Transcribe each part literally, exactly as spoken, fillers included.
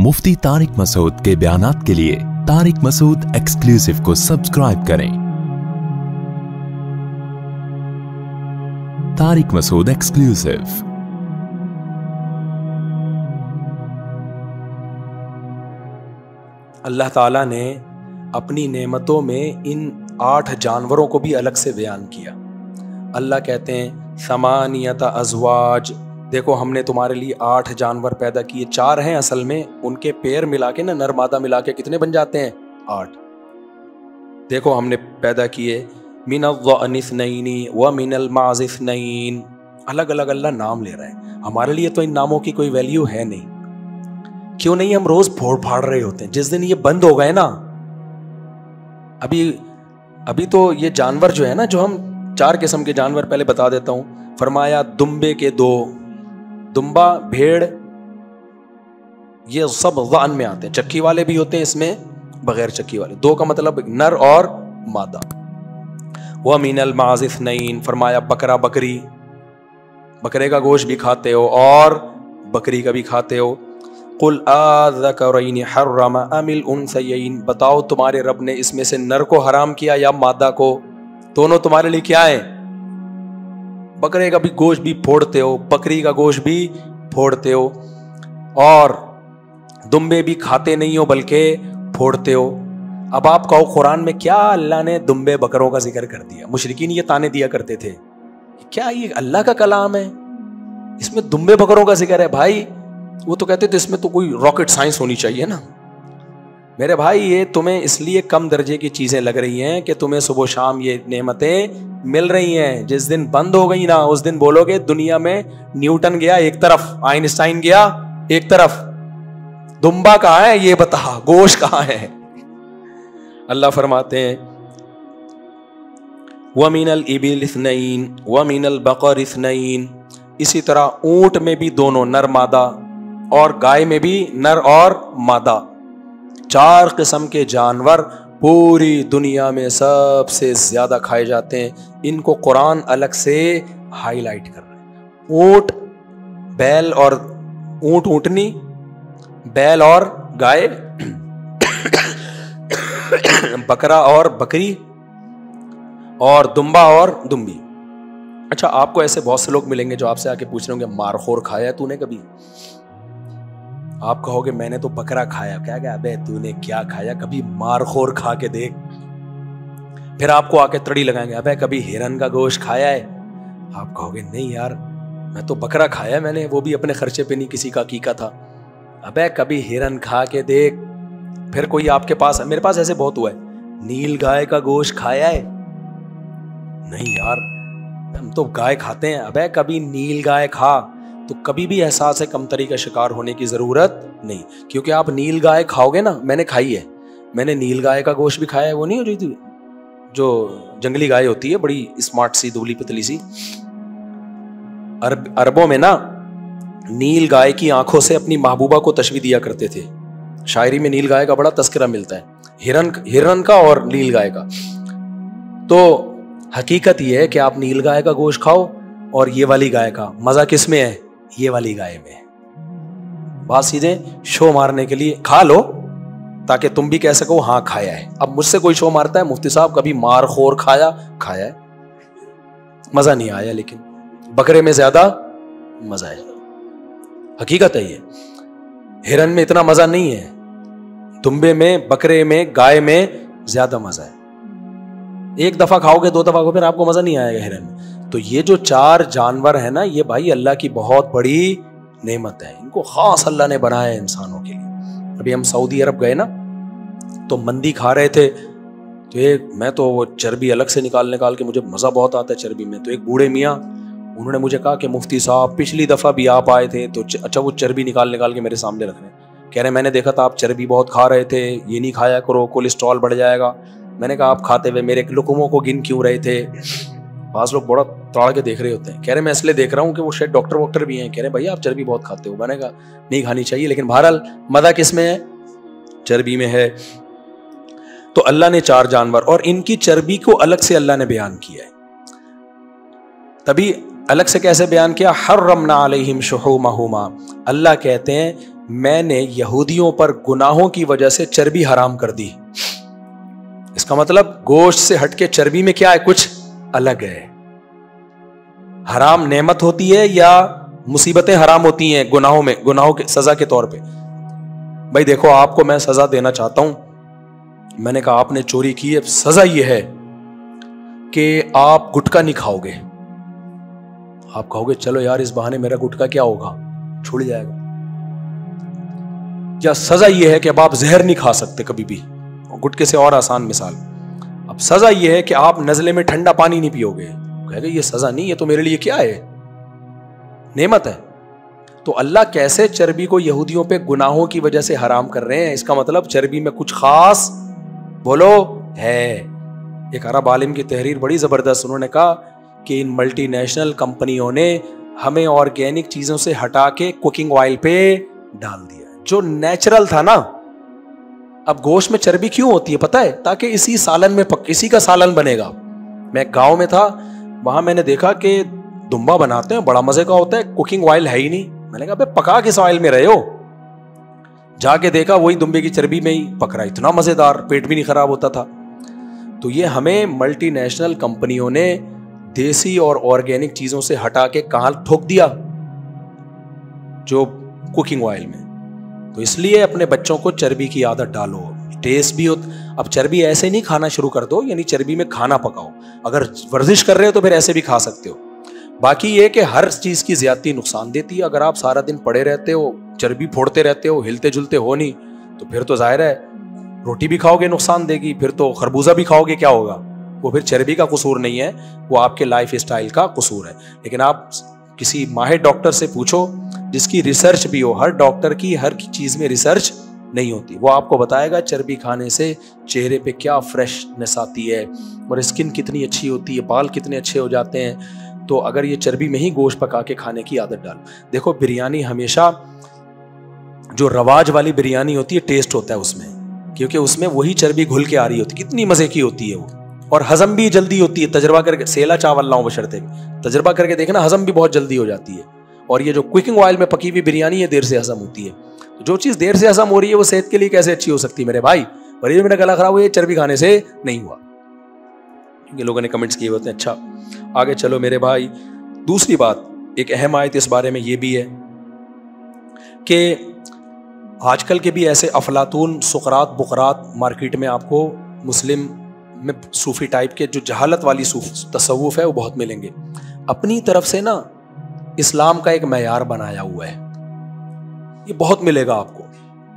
मुफ्ती तारिक मसूद के बयानात के लिए तारिक मसूद एक्सक्लूसिव को सब्सक्राइब करें। तारिक मसूद एक्सक्लूसिव। अल्लाह ताला ने अपनी नेमतों में इन आठ जानवरों को भी अलग से बयान किया। अल्लाह कहते हैं समानियत अज़वाज, देखो हमने तुम्हारे लिए आठ जानवर पैदा किए। चार हैं असल में, उनके पैर मिला के ना, नर मादा मिला के कितने बन जाते हैं? आठ। देखो हमने पैदा किए मिनल ज़अनिस्नैनी व मिनल माज़िस्नैन, अलग अलग अल्लाह नाम ले रहा है। हमारे लिए तो इन नामों की कोई वैल्यू है नहीं। क्यों नहीं? हम रोज फोड़ फाड़ रहे होते हैं। जिस दिन ये बंद हो गए ना, अभी अभी तो ये जानवर जो है ना, जो हम चार किस्म के जानवर पहले बता देता हूं। फरमाया दुम्बे के दो, दुम्बा, भेड़, ये सब ज़ान में आते हैं। चक्की वाले भी होते हैं इसमें, बगैर चक्की वाले। दो का मतलब नर और मादा। व मिनल माज़िस्नैन, फरमाया बकरा बकरी, बकरे का गोश्त भी खाते हो और बकरी का भी खाते हो। कुल आज़करैनि हर्रम अमिल उनसयैन, बताओ तुम्हारे रब ने इसमें से नर को हराम किया या मादा को? दोनों तुम्हारे लिए क्या है? बकरे का भी गोश्त भी फोड़ते हो, बकरी का गोश्त भी फोड़ते हो, और दुम्बे भी खाते नहीं हो बल्कि फोड़ते हो। अब आप कहो कुरान में क्या अल्लाह ने दुम्बे बकरों का जिक्र कर दिया? मुशरिकीन ये ताने दिया करते थे, क्या ये अल्लाह का कलाम है, इसमें दुम्बे बकरों का जिक्र है? भाई वो तो कहते थे इसमें तो कोई रॉकेट साइंस होनी चाहिए ना। मेरे भाई ये तुम्हें इसलिए कम दर्जे की चीजें लग रही हैं कि तुम्हें सुबह शाम ये नेमतें मिल रही हैं। जिस दिन बंद हो गई ना, उस दिन बोलोगे दुनिया में न्यूटन गया एक तरफ, आइंस्टाइन गया एक तरफ, दुम्बा कहाँ है ये बता, गोश्त कहाँ है? अल्लाह फरमाते हैं वमिनल इबिल इस्नैन वमिनल बकर इस्नैन, इसी तरह ऊंट में भी दोनों नर मादा, और गाय में भी नर और मादा। चार किस्म के जानवर पूरी दुनिया में सबसे ज्यादा खाए जाते हैं। इनको कुरान अलग से हाईलाइट कर रहा है। ऊंट, बैल और ऊंट ऊंटनी, बैल और गाय, बकरा और बकरी, और दुम्बा और दुम्बी। अच्छा, आपको ऐसे बहुत से लोग मिलेंगे जो आपसे आके पूछ रहे होंगे मारखोर खाया है तूने कभी? आप कहोगे मैंने तो बकरा खाया। क्या क्या? अबे तूने क्या खाया? कभी मारखोर खा के देख। फिर आपको आके तड़ी लगाएंगे, अबे कभी हिरन का गोश्त खाया है? आप कहोगे नहीं यार, मैं तो बकरा खाया मैंने, वो भी अपने खर्चे पे नहीं, किसी का कीका था। अबे कभी हिरन खा के देख। फिर कोई आपके पास, मेरे पास ऐसे बहुत हुआ है, नील गाय का गोश्त खाया है? नहीं यार, हम तो गाय खाते हैं। अबे कभी नील गाय खा, तो कभी भी एहसास है कमतरी का शिकार होने की जरूरत नहीं। क्योंकि आप नील गाय खाओगे ना, मैंने खाई है, मैंने नील गाय का गोश्त भी खाया है। वो नहीं हो रही थी जो जंगली गाय होती है, बड़ी स्मार्ट सी, दुबली पतली सी। अरब अरबों में ना नील गाय की आंखों से अपनी महबूबा को तशबीह दिया करते थे। शायरी में नील गाय का बड़ा तस्करा मिलता है, हिरन हिरन का और नील गाय का। तो हकीकत यह है कि आप नील गाय का गोश्त खाओ और ये वाली गाय का। मजा किस में है? ये वाली गाय में। बात सीधे शो मारने के लिए खा लो ताकि तुम भी कह सको हाँ खाया है। अब मुझसे कोई शो मारता है, मुफ्ती साहब कभी मारखोर खाया? खाया है, मजा नहीं आया, लेकिन बकरे में ज्यादा मजा है। हकीकत है ये। हिरन में इतना मजा नहीं है, दुम्बे में, बकरे में, गाय में ज्यादा मजा है। एक दफा खाओगे, दो दफा खाओगे, फिर आपको मजा नहीं आएगा हिरन में। तो ये जो चार जानवर है ना, ये भाई अल्लाह की बहुत बड़ी नेमत है। इनको खास अल्लाह ने बनाया है इंसानों के लिए। अभी हम सऊदी अरब गए ना, तो मंदी खा रहे थे, तो एक, मैं तो वो चर्बी अलग से निकाल निकाल के, मुझे मजा बहुत आता है चर्बी में। तो एक बूढ़े मियाँ, उन्होंने मुझे कहा कि मुफ्ती साहब पिछली दफा भी आप आए थे, तो अच्छा वो चर्बी निकाल निकाल के मेरे सामने रख रहे हैं। कह रहे मैंने देखा था आप चर्बी बहुत खा रहे थे, ये नहीं खाया करो, कोलेस्ट्रॉल बढ़ जाएगा। मैंने कहा आप खाते हुए मेरे लुकमों को गिन क्यों रहे थे? पास लोग बड़ा ताड़ के देख रहे होते हैं। कह रहे मैं इसलिए देख रहा हूँ कि वो शायद डॉक्टर वॉक्टर भी हैं। कह रहे भैया आप चर्बी बहुत खाते हो। मैंने कहा नहीं खानी चाहिए, लेकिन बहरहाल मजा किस में है? चर्बी में है। तो अल्लाह ने चार जानवर, और इनकी चर्बी को अलग से अल्लाह ने बयान किया है। तभी अलग से कैसे बयान किया? हर्रमना अलैहिम शुहूमहुमा, अल्लाह कहते हैं میں نے یہودیوں پر گناہوں کی وجہ سے چربی حرام کر دی. اس کا مطلب گوشت سے ہٹ کے چربی میں کیا ہے؟ کچھ الگ ہے. حرام نعمت ہوتی ہے یا مصیبتیں حرام ہوتی ہیں گناہوں میں، گناہوں کے سزا کے طور پہ؟ بھائی دیکھو، آپ کو میں سزا دینا چاہتا ہوں. میں نے کہا آپ نے چوری کی ہے، سزا یہ ہے کہ آپ گٹکا نہیں کھاؤ گے. آپ کہو گے چلو یار اس بہانے میرا گٹکا کیا ہوگا، چھوڑ جائے گا. یا سزا یہ ہے کہ اب آپ زہر نہیں کھا سکتے کبھی بھی، گٹکے سے اور آسان مثال. اب سزا یہ ہے کہ آپ نزلے میں ٹھنڈا پانی نہیں پیو گے. کہے گا یہ سزا نہیں، یہ تو میرے لیے کیا ہے؟ نعمت ہے. تو اللہ کیسے چربی کو یہودیوں پہ گناہوں کی وجہ سے حرام کر رہے ہیں؟ اس کا مطلب چربی میں کچھ خاص بولو ہے. ایک عرب عالم کی تحریر بڑی زبردست، انہوں نے کہا کہ ان ملٹی نیشنل کمپنیوں نے ہمیں آرگینک چیزوں سے ہٹا کے کوکنگ آئل پہ ڈال دیا جو نیچرل تھا نا. اب گوشت میں چربی کیوں ہوتی ہے پتہ ہے؟ تاکہ اسی سالن میں پک اسی کا سالن بنے گا. میں گاؤں میں تھا، وہاں میں نے دیکھا کہ دمبا بناتے ہیں، بڑا مزے کا ہوتا ہے، کوکنگ آئل ہے ہی نہیں. میں نے کہا بے پکا کس آئل میں رہے ہو؟ جا کے دیکھا وہی دمبے کی چربی میں ہی پک رہا. اتنا مزیدار، پیٹ بھی نہیں خراب ہوتا تھا. تو یہ ہمیں ملٹی نیشنل کمپنیوں نے دیسی اور آرگینک چیزوں سے ہٹا کے کہاں ٹھوک دیا؟ جو کوکنگ آئل میں. تو اس لیے اپنے بچوں کو چربی کی عادت ڈالو. ٹیسٹ بھی ہو. اب چربی ایسے نہیں کھانا شروع کر دو، یعنی چربی میں کھانا پکاؤ. اگر ورزش کر رہے ہو تو پھر ایسے بھی کھا سکتے ہو. باقی یہ کہ ہر چیز کی زیادتی نقصان دیتی ہے. اگر آپ سارا دن پڑے رہتے ہو، چربی پھوڑتے رہتے ہو، ہلتے جلتے ہو نہیں، تو پھر تو ظاہر ہے روٹی بھی کھاؤ گے نقصان دے گی، پھر تو خربوزہ بھی کھاؤ گے کیا ہوگا؟ وہ پھر چربی کا قصور نہیں ہے، وہ آپ کے لائف اسٹائل کا قصور ہے. لیکن آپ کسی ماہر ڈاکٹر سے پوچھو جس کی ریسرچ بھی ہو. ہر ڈاکٹر کی ہر چیز میں ریسرچ نہیں ہوتی. وہ آپ کو بتائے گا چربی کھانے سے چہرے پہ کیا فریشنس آتی ہے اور اسکن کتنی اچھی ہوتی ہے، بال کتنے اچھے ہو جاتے ہیں. تو اگر یہ چربی میں ہی گوشت پکا کے کھانے کی عادت ڈالو. دیکھو بریانی ہمیشہ جو رواج والی بریانی ہوتی ہے ٹیسٹ ہوتا ہے اس میں، کیونکہ اس میں وہی چربی گھل کے آ رہی ہوتی ہے. کتنی مزے کی ہوتی ہے وہ، اور ہضم بھی جلدی ہوتی ہے. تجربہ کر کے سیلا چاول لاؤں بشرطے تجربہ کر کے دیکھنا، ہضم بھی بہت جلدی ہو جاتی ہے. اور یہ جو کوکنگ آئل میں پکی ہوئی بریانی ہے دیر سے ہضم ہوتی ہے. جو چیز دیر سے ہضم ہو رہی ہے وہ صحت کے لیے کیسے اچھی ہو سکتی ہے میرے بھائی؟ اور یہ میرا گلا خراب ہوا یہ چربی کھانے سے نہیں ہوا. کیونکہ لوگوں نے کمنٹس کیے ہوتے ہیں. اچھا آگے چلو میرے بھائی. دوسری بات، ایک اہم آیت اس بارے میں یہ بھی ہے کہ آج کل کے بھی ایسے افلاطون، سقراط، بقراط مارکیٹ میں آپ کو مسلم میں صوفی ٹائپ کے جو جہالت والی تصوف ہے وہ بہت ملیں گے. اپنی طرف سے نا اسلام کا ایک معیار بنایا ہوا ہے، یہ بہت ملے گا آپ کو.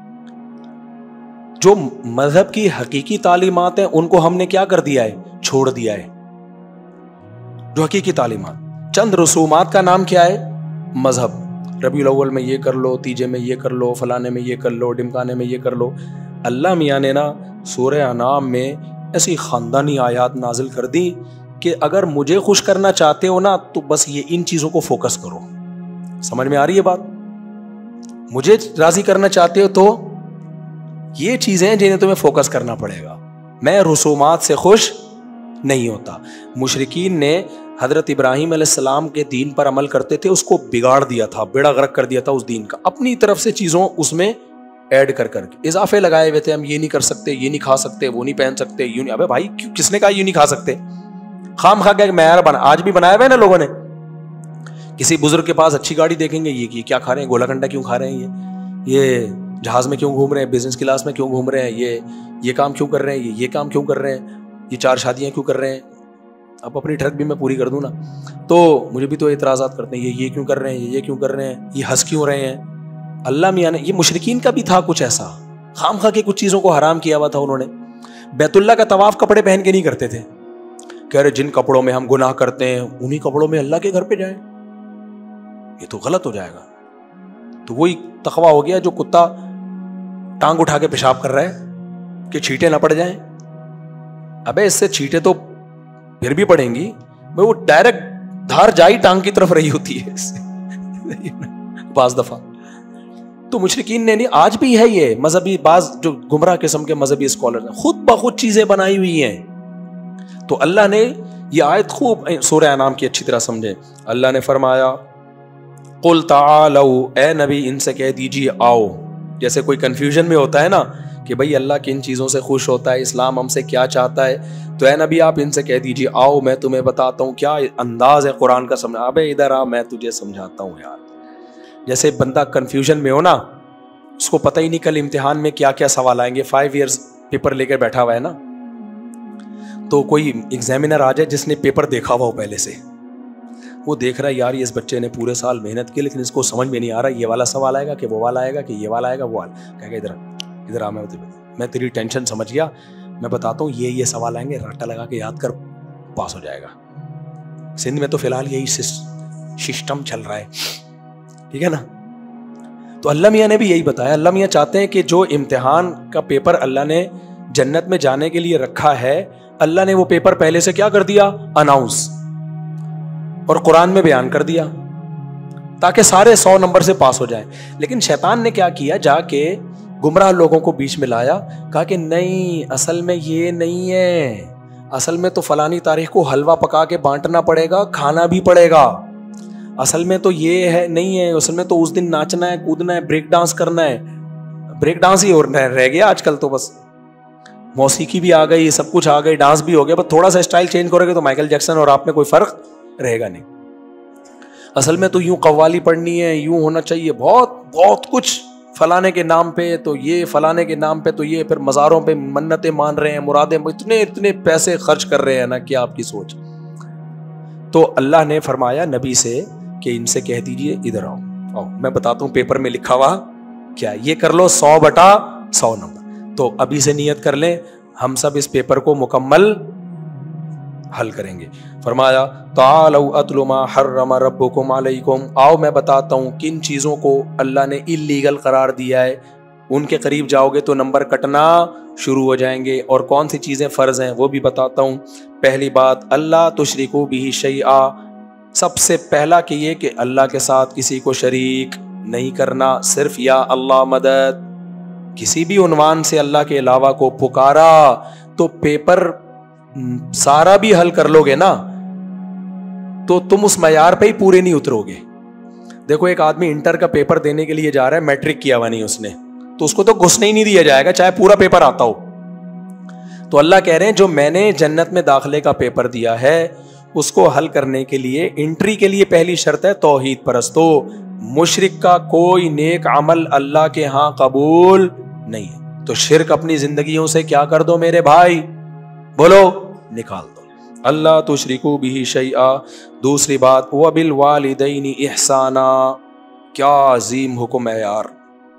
جو مذہب کی حقیقی تعلیمات ہیں ان کو ہم نے کیا کر دیا ہے؟ چھوڑ دیا ہے. جو حقیقی تعلیمات، چند رسومات کا نام کیا ہے؟ مذہب. ربیع الاول میں یہ کر لو، تیجے میں یہ کر لو، فلانے میں یہ کر لو، ڈمکانے میں یہ کر لو. اللہ میاں نے نا سورہ انعام میں ایسی خاندانی آیات نازل کر دی کہ اگر مجھے خوش کرنا چاہتے ہو نا تو بس یہ ان چیزوں کو فوکس کرو. سمجھ میں آ رہی ہے بات؟ مجھے راضی کرنا چاہتے ہو تو یہ چیزیں جنہیں تمہیں فوکس کرنا پڑے گا. میں رسومات سے خوش نہیں ہوتا. مشرکین نے حضرت ابراہیم علیہ السلام کے دین پر عمل کرتے تھے، اس کو بگاڑ دیا تھا، بیڑا غرق کر دیا تھا اس دین کا. اپنی طرف سے چیزوں اس میں ایڈ کر کر کے اضافے لگائے ہوئے تھے. ہم یہ نہیں کر سکتے، یہ نہیں کھا سکتے، وہ نہیں پہن سکتے، یوں نہیں. ابے بھائی کس نے کہا یوں نہیں کھا سکتے؟ خام خا کے معیار بنا آج بھی بنایا ہوا ہے نا لوگوں نے. کسی بزرگ کے پاس اچھی گاڑی دیکھیں گے، یہ کیا کھا رہے ہیں، گولا کنڈا کیوں کھا رہے ہیں، یہ یہ جہاز میں کیوں گھوم رہے ہیں، بزنس کلاس میں کیوں گھوم رہے ہیں، یہ یہ کام کیوں کر رہے ہیں، یہ یہ کام کیوں کر رہے ہیں، یہ چار شادیاں کیوں کر رہے ہیں. اب اپنی ٹرک بھی میں پوری کر دوں نا تو مجھے بھی تو اعتراضات کرتے ہیں، یہ یہ کیوں کر رہے ہیں، یہ یہ کیوں کر رہے ہیں، یہ ہنس کیوں رہے ہیں. اللہ میاں نے، یہ مشرکین کا بھی تھا کچھ ایسا، خام خواہ کے کچھ چیزوں کو حرام کیا ہوا تھا انہوں نے. بیت اللہ کا طواف کپڑے پہن کے نہیں کرتے تھے. کہہ رہے جن کپڑوں میں ہم گناہ کرتے ہیں انہی کپڑوں میں اللہ کے گھر پہ جائیں، یہ تو غلط ہو جائے گا. تو وہی تقویٰ ہو گیا جو کتا ٹانگ اٹھا کے پیشاب کر رہا ہے کہ چھینٹیں نہ پڑ جائیں. ابے اس سے چھینٹیں تو پھر بھی پڑیں گی، وہ ڈائریکٹ دھار جائی ٹانگ کی طرف رہی ہوتی ہے اس سے بعض دفعہ. تو مشرکین نے نہیں، آج بھی ہے یہ مذہبی بعض جو گمراہ قسم کے مذہبی اسکالر ہیں خود بخود چیزیں بنائی ہوئی ہیں. تو اللہ نے یہ آیت خوب سورہ انعام کی اچھی طرح سمجھے. اللہ نے فرمایا قل تعالوا، اے نبی ان سے کہہ دیجیے آؤ. جیسے کوئی کنفیوژن میں ہوتا ہے نا کہ بھئی اللہ کن چیزوں سے خوش ہوتا ہے، اسلام ہم سے کیا چاہتا ہے، تو اے نبی آپ ان سے کہہ دیجیے آؤ میں تمہیں بتاتا ہوں. کیا انداز ہے قرآن کا سمجھا. ابے ادھر آ میں تجھے سمجھاتا ہوں یار. جیسے بندہ کنفیوژن میں ہو نا، اس کو پتہ ہی نہیں کل امتحان میں کیا کیا سوال آئیں گے. فائیو ایئرس پیپر لے کے بیٹھا ہوا ہے نا، تو کوئی ایگزامینر آ جائے جس نے پیپر دیکھا ہوا ہو پہلے سے، وہ دیکھ رہا ہے یار اس بچے نے پورے سال محنت کی لیکن اس کو سمجھ میں نہیں آ رہا یہ والا سوال آئے گا کہ وہ والا آئے گا کہ یہ والا آئے گا وہ والا. کہے گا ادھر ادھر آ، میں میں تیری ٹینشن سمجھ گیا، میں بتاتا ہوں یہ یہ سوال آئیں گے، رٹا لگا کے یاد کر، پاس ہو جائے گا. سندھ میں تو فی الحال یہی سسٹم چل رہا ہے، ٹھیک ہے نا. تو اللہ میاں نے بھی یہی بتایا. اللہ میاں چاہتے ہیں کہ جو امتحان کا پیپر اللہ نے جنت میں جانے کے لیے رکھا ہے، اللہ نے وہ پیپر پہلے سے کیا کر دیا، اناؤنس، اور قرآن میں بیان کر دیا تاکہ سارے سو نمبر سے پاس ہو جائیں. لیکن شیطان نے کیا کیا، جا کے گمراہ لوگوں کو بیچ میں لایا، کہا کہ نہیں اصل میں یہ نہیں ہے، اصل میں تو فلانی تاریخ کو حلوہ پکا کے بانٹنا پڑے گا، کھانا بھی پڑے گا، اصل میں تو یہ ہے نہیں ہے، اصل میں تو اس دن ناچنا ہے، کودنا ہے، بریک ڈانس کرنا ہے. بریک ڈانس ہی رہ گیا آج کل تو، بس موسیقی بھی آ گئی، سب کچھ آ گئی، ڈانس بھی ہو گیا، بس تھوڑا سا اسٹائل چینج کرو گے تو مائیکل جیکسن اور آپ میں کوئی فرق رہے گا نہیں. اصل میں تو یوں قوالی پڑھنی ہے، یوں ہونا چاہیے، بہت بہت کچھ فلانے کے نام پہ تو یہ، فلانے کے نام پہ تو یہ، پھر مزاروں پہ منتیں مان رہے ہیں، مرادیں، اتنے اتنے پیسے خرچ کر رہے ہیں نا. کیا آپ کی سوچ. تو اللہ نے فرمایا نبی سے کہ ان سے کہہ دیجئے ادھر آؤ آؤ میں بتاتا ہوں پیپر میں لکھا ہوا کیا، یہ کر لو سو بٹا سو نمبر. تو ابھی سے نیت کر لیں ہم سب اس پیپر کو مکمل حل کریں گے. فرمایا تعالوا اتل ما حرم ربکم علیکم، آؤ میں بتاتا ہوں کن چیزوں کو اللہ نے اللیگل قرار دیا ہے، ان کے قریب جاؤ گے تو نمبر کٹنا شروع ہو جائیں گے، اور کون سی چیزیں فرض ہیں وہ بھی بتاتا ہوں. پہلی بات اللہ تشرکوا بہ شیئا، سب سے پہلا کہ یہ کہ اللہ کے ساتھ کسی کو شریک نہیں کرنا، صرف یا اللہ مدد. کسی بھی عنوان سے اللہ کے علاوہ کو پکارا تو پیپر سارا بھی حل کر لو گے نا تو تم اس معیار پہ ہی پورے نہیں اترو گے. دیکھو ایک آدمی انٹر کا پیپر دینے کے لیے جا رہا ہے، میٹرک کیا ہوا نہیں اس نے، تو اس کو تو گھسنے ہی نہیں دیا جائے گا چاہے پورا پیپر آتا ہو. تو اللہ کہہ رہے ہیں جو میں نے جنت میں داخلے کا پیپر دیا ہے اس کو حل کرنے کے لیے، انٹری کے لیے پہلی شرط ہے توحید پرستو، مشرک کا کوئی نیک عمل اللہ کے ہاں قبول نہیں ہے. تو شرک اپنی زندگیوں سے کیا کر دو میرے بھائی، بولو نکال دو. اللہ تشرکوا بہ شیئا. دوسری بات وبالوالدین احسانا، کیا عظیم حکم ہے یار،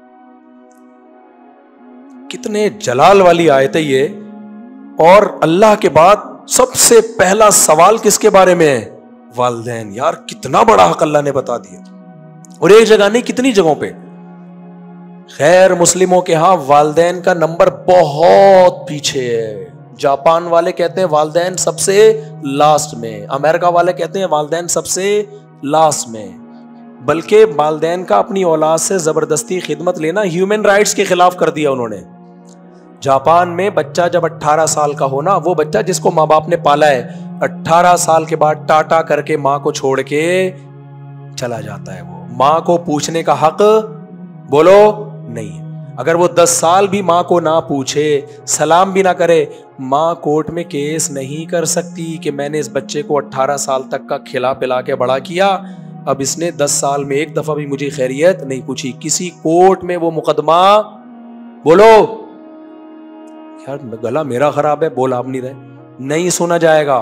کتنے جلال والی آیت ہے یہ. اور اللہ کے بعد سب سے پہلا سوال کس کے بارے میں ہے، والدین. یار کتنا بڑا حق اللہ نے بتا دیا، اور ایک جگہ نہیں کتنی جگہوں پہ. خیر مسلموں کے ہاں والدین کا نمبر بہت پیچھے ہے. جاپان والے کہتے ہیں والدین سب سے لاسٹ میں، امریکہ والے کہتے ہیں والدین سب سے لاسٹ میں. بلکہ والدین کا اپنی اولاد سے زبردستی خدمت لینا ہیومن رائٹس کے خلاف کر دیا انہوں نے. جاپان میں بچہ جب اٹھارہ سال کا ہونا، وہ بچہ جس کو ماں باپ نے پالا ہے اٹھارہ سال کے بعد ٹاٹا کر کے ماں کو چھوڑ کے چلا جاتا ہے. وہ ماں کو پوچھنے کا حق بولو نہیں. اگر وہ دس سال بھی ماں کو نہ پوچھے، سلام بھی نہ کرے، ماں کورٹ میں کیس نہیں کر سکتی کہ میں نے اس بچے کو اٹھارہ سال تک کا کھلا پلا کے بڑا کیا، اب اس نے دس سال میں ایک دفعہ بھی مجھے خیریت نہیں پوچھی. کسی کورٹ میں وہ مقدمہ بولو یار گلا میرا خراب ہے، بول آپ نہیں رہے، نہیں سنا جائے گا.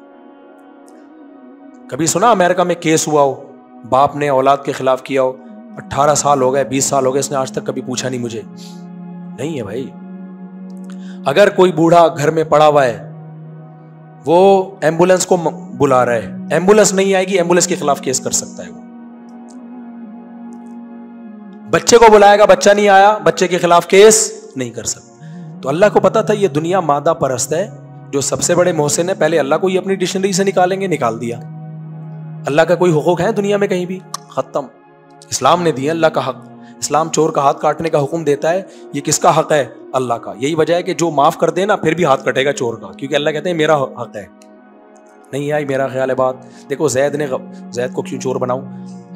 کبھی سنا امریکہ میں کیس ہوا ہو، باپ نے اولاد کے خلاف کیا ہو، اٹھارہ سال ہو گئے، بیس سال ہو گئے، اس نے آج تک کبھی پوچھا نہیں مجھے؟ نہیں ہے بھائی. اگر کوئی بوڑھا گھر میں پڑا ہوا ہے، وہ ایمبولینس کو بلا رہا ہے، ایمبولینس نہیں آئے گی، ایمبولینس کے خلاف کیس کر سکتا ہے. وہ بچے کو بلائے گا، بچہ نہیں آیا، بچے کے خلاف کیس نہیں کر سکتا. تو اللہ کو پتا تھا یہ دنیا مادہ پرست ہے، جو سب سے بڑے محسن ہے پہلے اللہ کو یہ اپنی ڈکشنری سے نکالیں گے، نکال دیا. اللہ کا کوئی حقوق ہے دنیا میں کہیں بھی؟ ختم. اسلام نے دیا اللہ کا حق. اسلام چور کا ہاتھ کاٹنے کا حکم دیتا ہے، یہ کس کا حق ہے؟ اللہ کا. یہی وجہ ہے کہ جو معاف کر دے نا پھر بھی ہاتھ کٹے گا چور کا، کیونکہ اللہ کہتے ہیں میرا حق ہے. نہیں آئی میرا خیال ہے بات. دیکھو زید نے زید کو کیوں چور بناؤں؟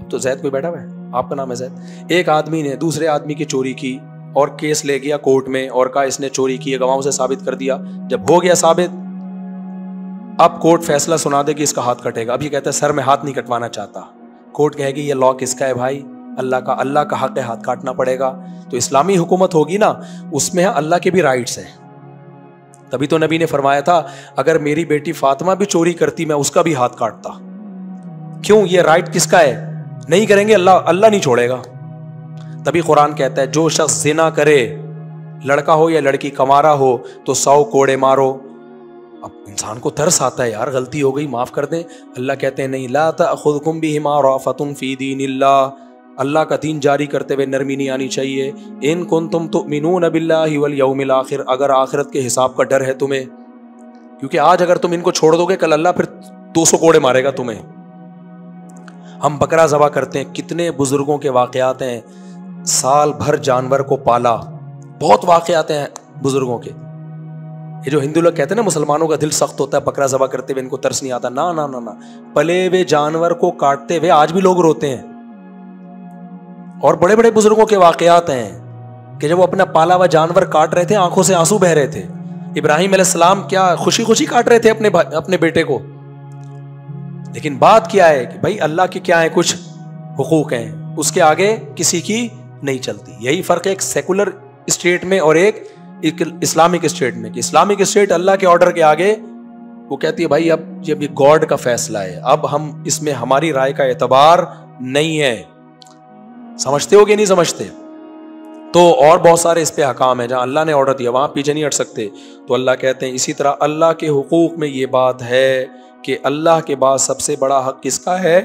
تو زید کوئی بیٹھا ہوا ہے, آپ کا نام ہے زید. ایک آدمی نے دوسرے آدمی کی چوری کی اور کیس لے گیا کورٹ میں اور کہا اس نے چوری کی ہے, گواہوں سے ثابت کر دیا. جب ہو گیا ثابت, اب کورٹ فیصلہ سنا دے کہ اس کا ہاتھ کٹے گا. اب یہ کہتا ہے سر میں ہاتھ نہیں کٹوانا چاہتا. کورٹ کہے گی یہ لا کس کا ہے بھائی؟ اللہ کا. اللہ کا حق ہے, ہاتھ کاٹنا پڑے گا. تو اسلامی حکومت ہوگی نا, اس میں اللہ کے بھی رائٹس ہیں. تبھی تو نبی نے فرمایا تھا اگر میری بیٹی فاطمہ بھی چوری کرتی میں اس کا بھی ہاتھ کاٹتا. کیوں؟ یہ رائٹ کس کا ہے؟ نہیں کریں گے اللہ, اللہ نہیں چھوڑے گا. تبھی قرآن کہتا ہے جو شخص زنا کرے, لڑکا ہو یا لڑکی, کمارا ہو, تو سو کوڑے مارو. اب انسان کو ترس آتا ہے, یار غلطی ہو گئی معاف کر دیں. اللہ کہتے ہیں نہیں, لا تأخذکم بہما رأفۃ فی دین اللہ. اللہ کا دین جاری کرتے ہوئے نرمی نہیں آنی چاہیے. ان کنتم تؤمنون باللہ والیوم الآخر, اگر آخرت کے حساب کا ڈر ہے تمہیں, کیونکہ آج اگر تم ان کو چھوڑ دو گے کل اللہ پھر دو سو کوڑے مارے گا تمہیں. ہم بکرا ذبح کرتے ہیں, کتنے بزرگوں کے واقعات ہیں, سال بھر جانور کو پالا, بہت واقعات ہیں بزرگوں کے. یہ جو ہندو لوگ کہتے ہیں نا مسلمانوں کا دل سخت ہوتا ہے بکرا ذبح کرتے ہوئے, ان کو ترس نہیں آتا, نہ نہ نہ نہ پلے ہوئے جانور کو کاٹتے ہوئے آج بھی لوگ روتے ہیں. اور بڑے بڑے بزرگوں کے واقعات ہیں کہ جب وہ اپنا پالا ہوا جانور کاٹ رہے تھے آنکھوں سے آنسو بہ رہے تھے. ابراہیم علیہ السلام کیا خوشی خوشی کاٹ رہے تھے اپنے اپنے بیٹے کو, لیکن بات کیا ہے کہ بھائی اللہ کے کیا ہے, کچھ حقوق ہیں, اس کے آگے کسی کی نہیں چلتی. یہی فرق ہے ایک سیکولر اسٹیٹ میں اور ایک اسلامک اسٹیٹ میں, کہ اسلامک اسٹیٹ اللہ کے آرڈر کے آگے وہ کہتی ہے بھائی اب جب یہ گاڈ کا فیصلہ ہے, اب ہم اس میں ہماری رائے کا اعتبار نہیں ہے. سمجھتے ہو کہ نہیں سمجھتے؟ تو اور بہت سارے اس پہ حکام ہیں جہاں اللہ نے آرڈر دیا وہاں پیچھے نہیں ہٹ سکتے. تو اللہ کہتے ہیں اسی طرح اللہ کے حقوق میں یہ بات ہے کہ اللہ کے بعد سب سے بڑا حق کس کا ہے؟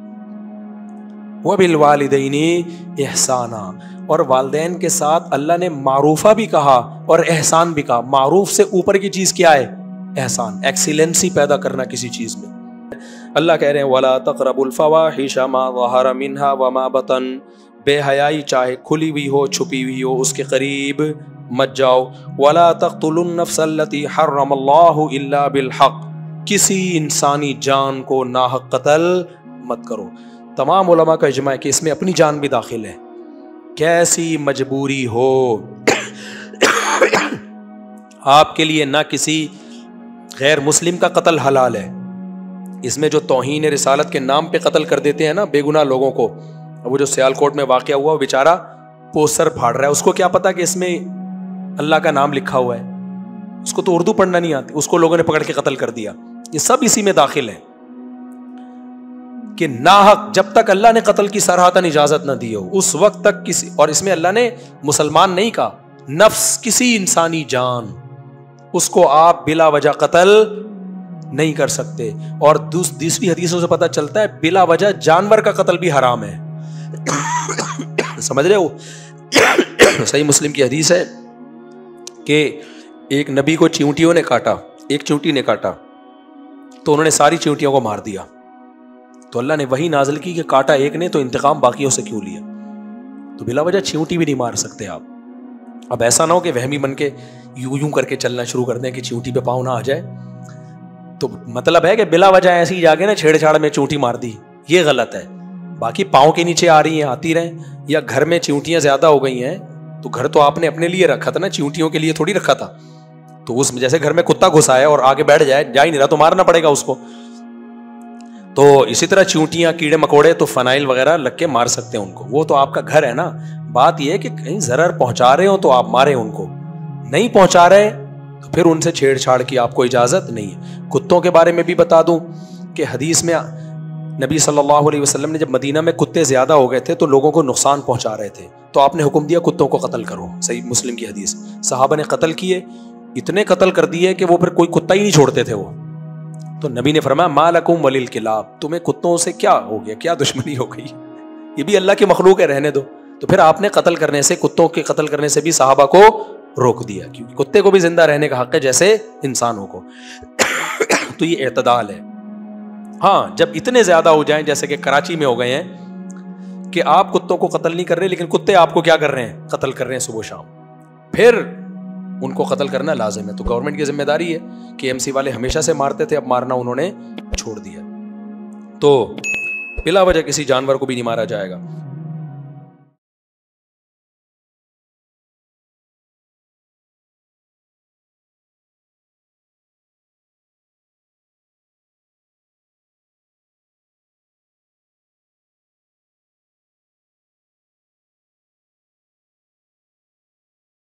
وَبِالْوَالِدَيْنِ إِحْسَانًا, اور والدین کے ساتھ اللہ نے معروفہ بھی کہا اور احسان بھی کہا. معروف سے اوپر کی چیز کیا ہے؟ احسان, ایکسیلنسی پیدا کرنا کسی چیز میں. اللہ کہہ رہے ہیں وَلَا تَقْرَبُوا الْفَوَاحِشَ مَا ظَهَرَ مِنْهَا وَمَا بَطَنَ, بے حیائی چاہے کھلی ہوئی ہو چھپی ہوئی ہو اس کے قریب مت جاؤ. وَلَا تَقْتُلُوا النَّفْسَ الَّتِي حَرَّمَ اللَّهُ إِلَّا بِالْحَقِّ, کسی انسانی جان کو ناحق قتل مت کرو. تمام علماء کا اجماع ہے کہ اس میں اپنی جان بھی داخل ہے. کیسی مجبوری ہو آپ کے لیے, نہ کسی غیر مسلم کا قتل حلال ہے. اس میں جو توہین رسالت کے نام پہ قتل کر دیتے ہیں نا بے گناہ لوگوں کو, وہ جو سیالکوٹ میں واقعہ ہوا وہ بیچارہ پوسٹر پھاڑ رہا ہے, اس کو کیا پتا کہ اس میں اللہ کا نام لکھا ہوا ہے, اس کو تو اردو پڑھنا نہیں آتی, اس کو لوگوں نے پکڑ کے قتل کر دیا. یہ سب اسی میں داخل ہے کہ ناحق جب تک اللہ نے قتل کی صراحتاً اجازت نہ دی ہو اس وقت تک کسی, اور اس میں اللہ نے مسلمان نہیں کہا, نفس کسی انسانی جان, اس کو آپ بلا وجہ قتل نہیں کر سکتے. اور دوسری حدیثوں سے پتہ چلتا ہے بلا وجہ جانور کا قتل بھی حرام ہے. سمجھ رہے ہو؟ صحیح مسلم کی حدیث ہے کہ ایک نبی کو چیونٹیوں نے کاٹا, ایک چیونٹی نے کاٹا تو انہوں نے ساری چیونٹیوں کو مار دیا. تو اللہ نے وہی نازل کی کہ کاٹا ایک نے تو انتقام باقیوں سے کیوں لیا. تو بلا وجہ چیونٹی بھی نہیں مار سکتے آپ. اب ایسا نہ ہو کہ وہمی بن کے یوں یوں کر کے چلنا شروع کر دیں کہ چیونٹی پہ پاؤں نہ آ جائے. تو مطلب ہے کہ بلا وجہ ایسی ہی جا کے نا چھیڑ چھاڑ میں چیونٹی مار دی, یہ غلط ہے. باقی پاؤں کے نیچے آ رہی ہیں آتی رہیں, یا گھر میں چیونٹیاں زیادہ ہو گئی ہیں تو گھر تو آپ نے اپنے لیے رکھا تھا نا, چیونٹیوں کے لیے تھوڑی رکھا تھا. تو اس جیسے گھر میں کتا گھسا ہے اور آگے بیٹھ جائے, جا ہی نہیں رہا تو مارنا پڑے گا اس کو. تو اسی طرح چیونٹیاں کیڑے مکوڑے تو فنائل وغیرہ لگ کے مار سکتے ہیں ان کو, وہ تو آپ کا گھر ہے نا. بات یہ ہے کہ کہیں ضرر پہنچا رہے ہو تو آپ مارے ان کو, نہیں پہنچا رہے تو پھر ان سے چھیڑ چھاڑ کی آپ کو اجازت نہیں ہے. کتوں کے بارے میں بھی بتا دوں کہ حدیث میں نبی صلی اللہ علیہ وسلم نے جب مدینہ میں کتے زیادہ ہو گئے تھے تو لوگوں کو نقصان پہنچا رہے تھے تو آپ نے حکم دیا کتوں کو قتل کرو. صحیح مسلم کی حدیث. صحابہ نے قتل کیے, اتنے قتل کر دیے کہ وہ پھر کوئی کتا ہی نہیں چھوڑتے تھے وہ. تو نبی نے فرمایا ما لکم وللکلاب, تمہیں کتوں سے کیا ہو گیا, کیا دشمنی ہو گئی, یہ بھی اللہ کی مخلوق ہے, رہنے دو. تو پھر آپ نے قتل کرنے سے, کتوں کے قتل کرنے سے بھی صحابہ کو روک دیا, کیونکہ کتے کو بھی زندہ رہنے کا حق ہے جیسے انسانوں کو. تو یہ اعتدال ہے. ہاں جب اتنے زیادہ ہو جائیں جیسے کہ کراچی میں ہو گئے ہیں کہ آپ کتوں کو قتل نہیں کر رہے لیکن کتے آپ کو کیا کر رہے ہیں, قتل کر رہے ہیں صبح شام, پھر ان کو قتل کرنا لازم ہے. تو گورنمنٹ کی ذمہ داری ہے کہ ایم سی والے ہمیشہ سے مارتے تھے, اب مارنا انہوں نے چھوڑ دیا. تو بلا وجہ کسی جانور کو بھی نہیں مارا جائے گا.